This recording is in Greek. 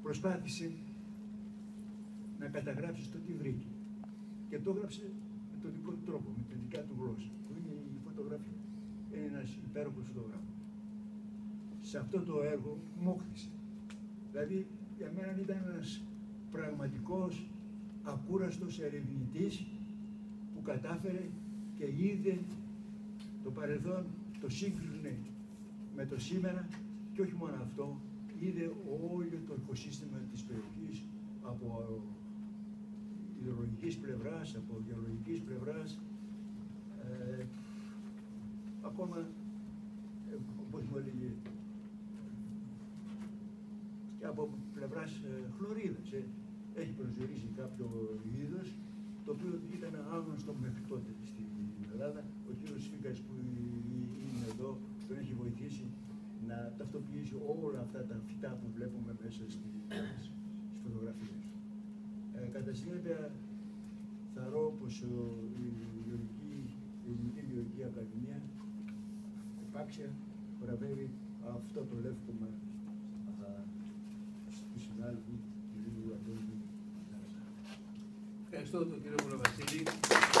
προσπάθησε να καταγράψει το τι βρήκε. Και το έγραψε με τον δικό του τρόπο, με τη δικιά του γλώσσα, που είναι η φωτογραφία. Είναι ένας υπέροχος φωτογράφος. Σε αυτό το έργο μου όκτησε. Δηλαδή, για μένα ήταν ένας πραγματικός, ακούραστος ερευνητής που κατάφερε και είδε το παρελθόν, το σύγκρινε με το σήμερα και όχι μόνο αυτό, είδε όλο το οικοσύστημα της περιοχής από υδρολογικής πλευράς, από γεωλογικής πλευράς, ακόμα, όπως μου έλεγε, και από πλευράς χλωρίδας. Έχει προσδιορίσει κάποιο είδος, το οποίο ήταν άγνωστο μέχρι τότε στην Ελλάδα. Ο κύριος Σφίγγας που είναι εδώ τον έχει βοηθήσει να ταυτοποιήσει όλα αυτά τα φυτά που βλέπουμε μέσα στις φωτογραφίες. Κατά συνέπεια, θαρώ πως η Ελληνική Γεωργική Ακαδημία επάξια βραβεύει αυτό το λεύκομα του συνάδελφου κ. Αντώνη. Ευχαριστώ τον κύριο Παπαβασίλη.